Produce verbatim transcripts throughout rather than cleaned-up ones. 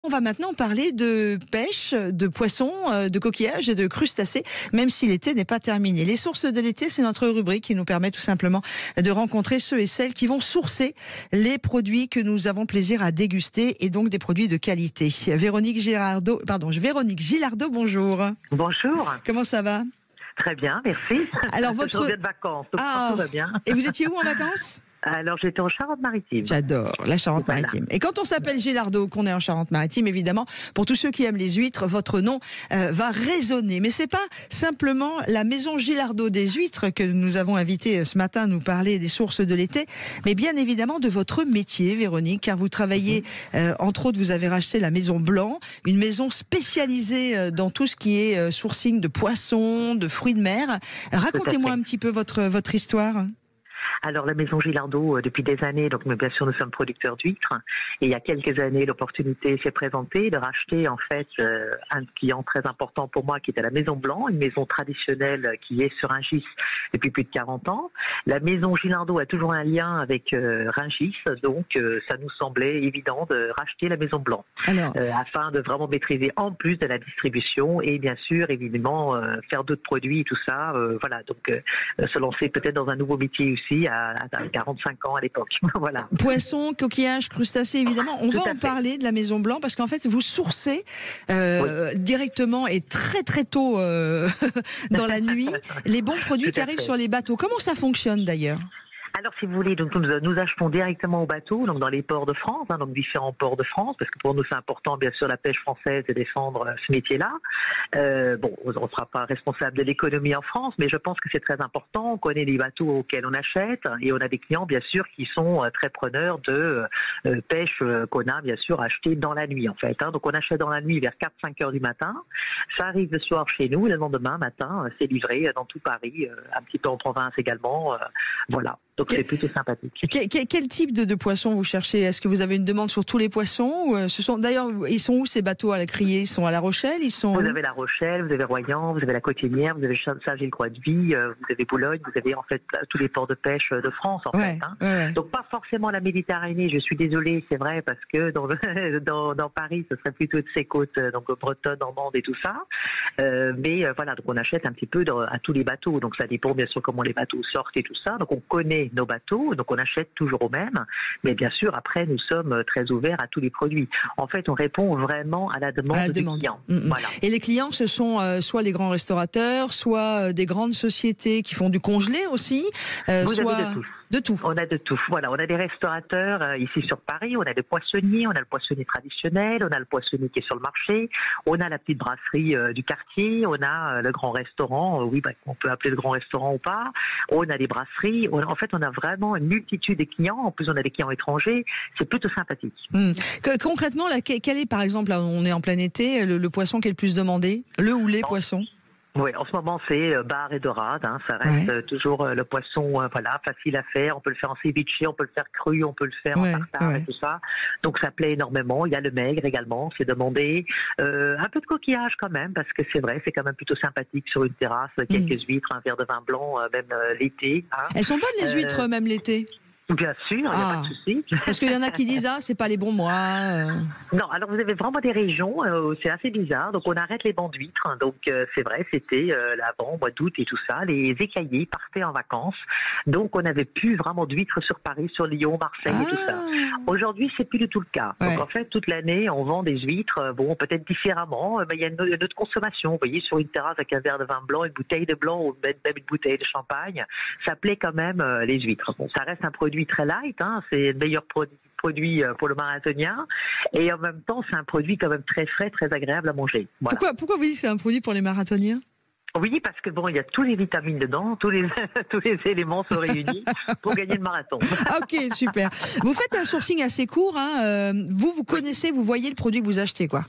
On va maintenant parler de pêche, de poissons, de coquillages et de crustacés, même si l'été n'est pas terminé. Les sources de l'été, c'est notre rubrique qui nous permet tout simplement de rencontrer ceux et celles qui vont sourcer les produits que nous avons plaisir à déguster et donc des produits de qualité. Véronique Gilardeau, pardon, Véronique Gilardeau, bonjour. Bonjour. Comment ça va? Très bien, merci. Alors votre... Je reviens de vacances, donc ah, tout va bien. Et vous étiez où en vacances? Alors, j'étais en Charente-Maritime. J'adore la Charente-Maritime. Voilà. Et quand on s'appelle Gilardeau, qu'on est en Charente-Maritime, évidemment, pour tous ceux qui aiment les huîtres, votre nom euh, va résonner. Mais c'est pas simplement la maison Gilardeau des huîtres que nous avons invité ce matin à nous parler des sources de l'été, mais bien évidemment de votre métier, Véronique, car vous travaillez, euh, entre autres, vous avez racheté la maison Blanc, une maison spécialisée euh, dans tout ce qui est euh, sourcing de poissons, de fruits de mer. Racontez-moi un petit peu votre, votre histoire. Alors, la maison Gilardeau, euh, depuis des années, donc mais bien sûr, nous sommes producteurs d'huîtres. Et il y a quelques années, l'opportunité s'est présentée de racheter, en fait, euh, un client très important pour moi, qui était la maison Blanc, une maison traditionnelle qui est sur Rungis depuis plus de quarante ans. La maison Gilardeau a toujours un lien avec euh, Rungis, donc euh, ça nous semblait évident de racheter la maison Blanc. Alors... Euh, afin de vraiment maîtriser en plus de la distribution et bien sûr, évidemment, euh, faire d'autres produits et tout ça. Euh, voilà, donc euh, se lancer peut-être dans un nouveau métier aussi, à quarante-cinq ans à l'époque. Voilà. Poissons, coquillages, crustacés, évidemment. On Tout va en fait. parler de la Maison Blanc parce qu'en fait, vous sourcez euh, oui. directement et très très tôt euh, dans la nuit les bons produits qui arrivent fait. sur les bateaux. Comment ça fonctionne d'ailleurs ? Alors, si vous voulez, donc, nous, nous achetons directement au bateau, donc dans les ports de France, hein, donc différents ports de France, parce que pour nous c'est important, bien sûr, la pêche française et défendre euh, ce métier-là. Euh, bon, on ne sera pas responsable de l'économie en France, mais je pense que c'est très important. On connaît les bateaux auxquels on achète et on a des clients, bien sûr, qui sont euh, très preneurs de euh, pêche euh, qu'on a, bien sûr, acheté dans la nuit, en fait. Hein. Donc, on achète dans la nuit vers quatre cinq heures du matin. Ça arrive le soir chez nous, le lendemain matin, euh, c'est livré dans tout Paris, euh, un petit peu en province également. Euh, voilà. Donc c'est plutôt sympathique. Quel, quel, quel type de, de poisson vous cherchez? Est-ce que vous avez une demande sur tous les poissons ou euh, ce sont, d'ailleurs, ils sont où ces bateaux à la criée? Ils sont à La Rochelle? Ils sont... Vous avez La Rochelle, vous avez Royan, vous avez la Côte-Nière, vous avez Saint-Gilles-Croix-de-Vie, euh, vous avez Boulogne, vous avez en fait tous les ports de pêche de France en ouais, fait. Hein. Ouais. Donc pas forcément la Méditerranée, je suis désolée, c'est vrai, parce que dans, le, dans, dans Paris, ce serait plutôt de ces côtes, donc bretonnes, normandes et tout ça. Euh, mais euh, voilà, donc on achète un petit peu dans, à tous les bateaux, donc ça dépend bien sûr comment les bateaux sortent et tout ça. Donc on connaît nos bateaux, donc on achète toujours au même, mais bien sûr après nous sommes très ouverts à tous les produits. En fait, on répond vraiment à la demande, à la demande. du client. Mmh, mmh. Voilà. Et les clients, ce sont euh, soit les grands restaurateurs, soit euh, des grandes sociétés qui font du congelé aussi. Euh, Vous soit... avez de tout. De tout. On a de tout. Voilà, on a des restaurateurs euh, ici sur Paris, on a des poissonniers, on a le poissonnier traditionnel, on a le poissonnier qui est sur le marché, on a la petite brasserie euh, du quartier, on a euh, le grand restaurant, euh, oui, bah, on peut appeler le grand restaurant ou pas, on a des brasseries, on, en fait on a vraiment une multitude de clients, en plus on a des clients étrangers, c'est plutôt sympathique. Mmh. Que, concrètement, là, quel est par exemple, là, on est en plein été, le, le poisson qui est le plus demandé, le ou les bon. poissons? Oui, en ce moment c'est euh, bar et dorade, hein, ça reste ouais. euh, toujours euh, le poisson, euh, voilà, facile à faire. On peut le faire en ceviche, on peut le faire cru, on peut le faire ouais, en tartare ouais. et tout ça. Donc ça plaît énormément. Il y a le maigre également, c'est demandé. Euh, un peu de coquillage quand même, parce que c'est vrai, c'est quand même plutôt sympathique sur une terrasse, quelques mmh. huîtres, un verre de vin blanc, euh, même euh, l'été. Hein. Elles sont bonnes les huîtres, euh, même l'été? Bien sûr, il n'y a ah. pas de souci. Parce qu'il y en a qui disent, ah, c'est pas les bons mois. Euh... Non, alors vous avez vraiment des régions, euh, c'est assez bizarre. Donc on arrête les bancs d'huîtres. Hein, donc euh, c'est vrai, c'était euh, l'avant, mois d'août et tout ça. Les écaillés partaient en vacances. Donc on n'avait plus vraiment d'huîtres sur Paris, sur Lyon, Marseille ah. et tout ça. Aujourd'hui, c'est plus du tout le cas. Ouais. Donc en fait, toute l'année, on vend des huîtres, bon, peut-être différemment, mais il y a une, une autre consommation. Vous voyez, sur une terrasse avec un verre de vin blanc, une bouteille de blanc ou même une bouteille de champagne, ça plaît quand même euh, les huîtres. Bon, ça reste un produit très light, hein, c'est le meilleur produit. produit pour le marathonien et en même temps c'est un produit quand même très frais, très agréable à manger. Voilà. Pourquoi, pourquoi vous dites que c'est un produit pour les marathoniens? Oui, parce que bon, il y a tous les vitamines dedans, tous les tous les éléments sont réunis pour gagner le marathon. Ok, super. Vous faites un sourcing assez court, hein. Euh, vous vous connaissez, vous voyez le produit que vous achetez, quoi.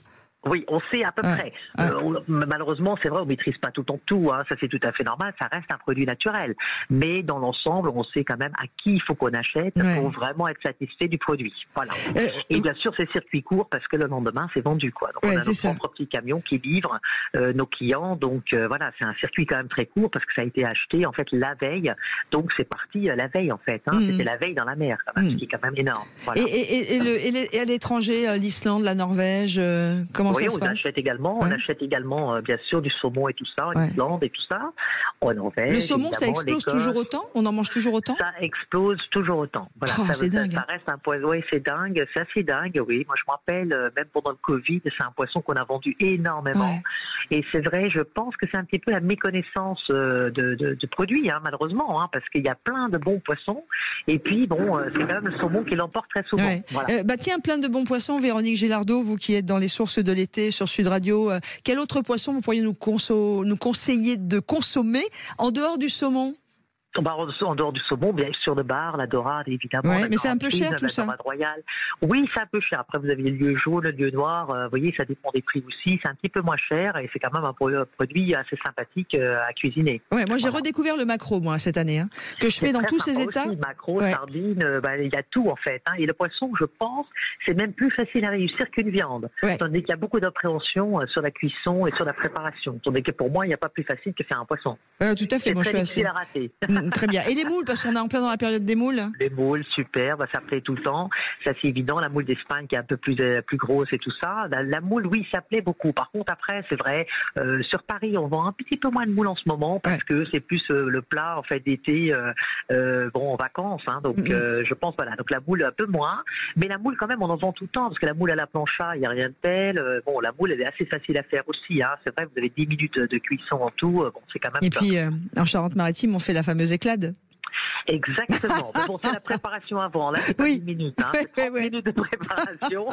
Oui, on sait à peu Ouais, près. ouais. Euh, on- malheureusement, c'est vrai, on maîtrise pas tout le temps tout. Hein, ça, c'est tout à fait normal. Ça reste un produit naturel. Mais dans l'ensemble, on sait quand même à qui il faut qu'on achète Ouais. pour vraiment être satisfait du produit. Voilà. Euh, Et bien sûr, c'est circuit court parce que le lendemain, c'est vendu, quoi. Donc, Ouais, on a c'est nos ça. propres petits camions qui livrent euh, nos clients. Donc, euh, voilà, c'est un circuit quand même très court parce que ça a été acheté, en fait, la veille. Donc, c'est parti euh, la veille, en fait. Hein. Mhm. C'était la veille dans la mer, quand même, Mhm. ce qui est quand même énorme. Voilà. Et, et, et, et le- et les- et à l'étranger, euh, l'Islande, la Norvège, euh, comment Oui, ça se on passe? achète également, on Ouais. achète également, euh, bien sûr, du saumon et tout ça, en Ouais. Islande et tout ça, en Norvège. Le saumon, ça évidemment, explose l'Écosse. toujours autant? On en mange toujours autant? Ça explose toujours autant. Voilà, Oh, ça, c'est ça- dingue, ça hein. reste un poisson. Oui, c'est dingue, c'est assez dingue. Oui, moi je me rappelle, euh, même pendant le Covid, c'est un poisson qu'on a vendu énormément. Ouais. Et c'est vrai, je pense que c'est un petit peu la méconnaissance euh, de, de, de produits, hein, malheureusement, hein, parce qu'il y a plein de bons poissons. Et puis bon, euh, c'est quand même le saumon qui l'emporte très souvent. Ouais. Voilà. Euh, bah tiens, plein de bons poissons. Véronique Gélardeau, vous qui êtes dans les sources de l'été sur Sud Radio, euh, quel autre poisson vous pourriez nous, conso- nous conseiller de consommer en dehors du saumon? Bah, en en dehors du saumon, bien sûr, le bar, la dorade, évidemment. Ouais, la mais c'est un peu grande cher, frise, tout la ça. dorade royale. Oui, c'est un peu cher. Après, vous avez le lieu jaune, le lieu noir. euh, vous voyez, ça dépend des prix aussi. C'est un petit peu moins cher et c'est quand même un pro- produit assez sympathique euh, à cuisiner. Ouais, moi j'ai Voilà. redécouvert le maquereau, moi, cette année, hein, que je C'est fais dans très tous ces sympa états. aussi, maquereau, Ouais. sardines, euh, bah, il y a tout en fait. Hein. Et le poisson, je pense, c'est même plus facile à réussir qu'une viande. Ouais. Tandis qu'il y a beaucoup d'appréhension euh, sur la cuisson et sur la préparation. Tandis que pour moi, il n'y a pas plus facile que faire un poisson. Euh, tout à fait, C'est moi je très suis difficile assez. à rater. Mm, très bien. Et les moules, parce qu'on est en plein dans la période des moules. Les moules, super, bah, ça plaît tout le temps. Ça, c'est évident. La moule d'Espagne qui est un peu plus, euh, plus grosse et tout ça. La, la moule, oui, ça plaît beaucoup. Par contre, après, c'est vrai, euh, sur Paris, on vend un petit peu moins de moules en ce moment parce Ouais. que c'est plus euh, le plat, en fait, d'été, euh, euh, bon, en vacances. Hein, donc, Mhm. euh, je pense, voilà. Donc, la moule, un peu moins. Mais la moule, quand même, on en vend tout le temps parce que la moule à la plancha, il n'y a rien de tel. Euh, bon, la moule, elle est assez facile à faire aussi. Hein. C'est vrai, vous avez dix minutes de cuisson en tout. Euh, bon, c'est quand même Et top. puis, euh, en Charente-Maritime, on fait la fameuse éclade. Exactement. Mais bon, c'est la préparation avant. Là, c'est pas Oui. dix minutes. Hein. Ouais, C'est trente ouais, ouais. minutes de préparation.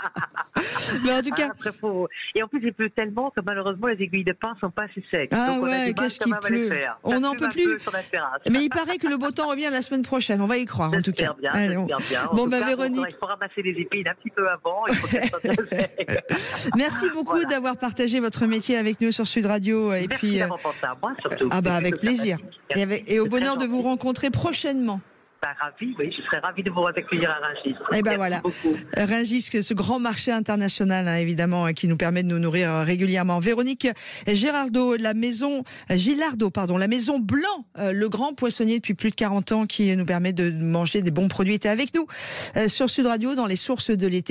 Mais en tout cas, Ah, après, faut... Et en plus, il pleut tellement que malheureusement, les aiguilles de pain sont pas assez secs. Ah Donc, on a ouais, du mal qu'est-ce quand qu'il même à les pleut. faire. On Ça n'en fume peut un plus. peu sur la terrasse. mais il paraît que le beau temps revient la semaine prochaine. On va y croire, en tout cas. J'espère bien, Allez, on- j'espère bien. En Bon, tout bah, cas, Véronique. il faut ramasser les épines un petit peu avant. Il faut qu'elles soient bien sèches. Merci beaucoup Voilà. d'avoir partagé votre métier avec nous sur Sud Radio. Et Merci puis, euh, d'avoir pensé à moi, surtout. ah bah C'est avec plutôt plaisir. sympathique. Et, avec- et au C'est très bonheur de vous gentil. rencontrer prochainement. Bah, ravi, oui, je serais ravie de vous accueillir à Rungis. Et ben Merci voilà, beaucoup. Rungis, ce grand marché international, hein, évidemment, hein, qui nous permet de nous nourrir euh, régulièrement. Véronique Gélardeau, la maison Gilardo, pardon, la maison Blanc, euh, le grand poissonnier depuis plus de quarante ans, qui nous permet de manger des bons produits, était avec nous euh, sur Sud Radio dans les sources de l'été.